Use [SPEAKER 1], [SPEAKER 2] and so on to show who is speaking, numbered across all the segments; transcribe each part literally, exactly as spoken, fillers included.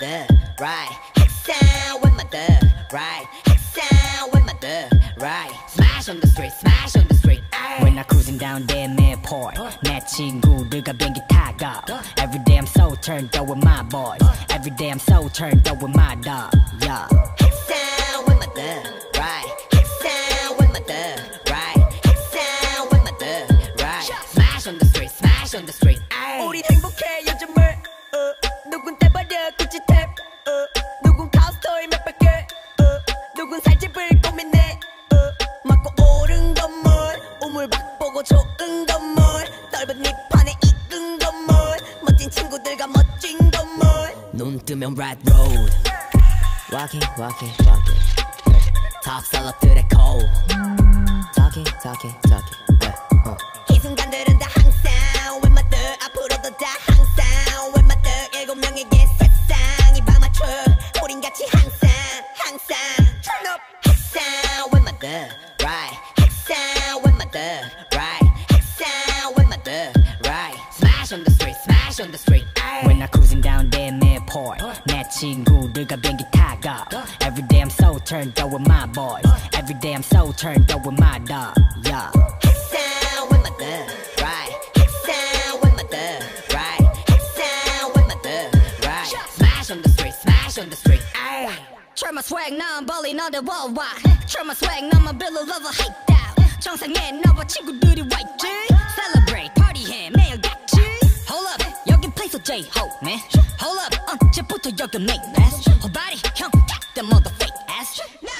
[SPEAKER 1] thug, right? Sound with my thug, right? Sound with my thug, right? Smash on the street, smash on the street.
[SPEAKER 2] When I cruising down damn airport, 내 친구들과 비행기 타고. Every day I'm so turned up with my boys. Every day I'm so turned up with my dog. Yeah.
[SPEAKER 1] Sound with my thug, right? Sound with my thug, right? Sound with my thug, right? Smash on the street, smash on the street.
[SPEAKER 3] 우리 행복해 요즘을 uh, 누군 떼버려 굳이 탭 uh, 누군 카우스토이 몇백 개 uh, 누군 살집을 고민해 uh, 맞고 오른 건물 우물박 보고 좋은 건물 넓은 잎판에 익은 건물 멋진 친구들과 멋진 건물
[SPEAKER 1] 눈 뜨면 right road. Walking, walking, walking. Talk 셀럽들의 cold. Talking, talking, talking. Yeah, uh.
[SPEAKER 3] 이 순간들은 다 항상 with my thug 앞으로도 다 항상 with my thug 일곱 명에게 세상이 방맞춰 우린 같이 항상 항상 turn up
[SPEAKER 1] Sound with my thug, right? Sound with my thug, right? Sound with my thug, right? Smash on the street, smash on the street.
[SPEAKER 2] When I cruising down damn airport, 내 친구들과 비행기 타고. Every day I'm so turned up with my boys. Every day I'm so turned up with my dog. Yeah.
[SPEAKER 1] Sound with my thug, right? Sound with my thug, right? Sound with my thug, right? Smash on the street, smash on the street.
[SPEAKER 3] Try my swag now I'm balling on the worldwide Try my swag now my bill of love hate out 정상에 나와 친구들이 와 있지 Celebrate party해 매일 같이 Hold up 여긴 place of J-Hope man Hold up 언제부터 여긴 late ass Whole body 형 got the mother fake ass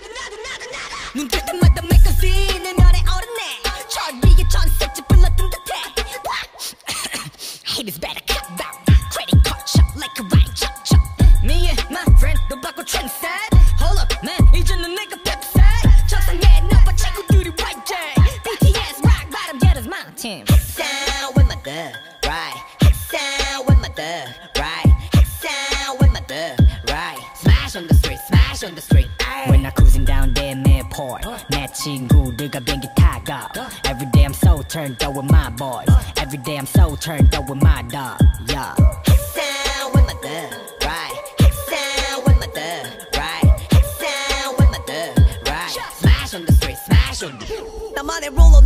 [SPEAKER 3] 눈 뜰 때마다 make a scene 내 면에 오르네 저 위에 전셋째 불렀던 듯해 Haters better cut out Credit card shop like a right chop chop Me and my friend 너 바꿔 trendset Hold up man 이제는 내가 펩셋 정상에 나와 친구들이 right day 비티에스 rock bottom yeah that's my team
[SPEAKER 1] Sound with my thug, right? Sound with my thug, right? Sound with my thug, right? Smash on the street, smash on the street.
[SPEAKER 2] When I cruising down damn airport, 내 친구들과 비행기 타고. Every day I'm so turned up with my boys. Every day I'm so turned up with my dog. Yeah.
[SPEAKER 1] Sound with my thug, right? Sound with my thug, right? Sound with my thug, right? Smash on the street, smash on the street.
[SPEAKER 3] 나만의 롤로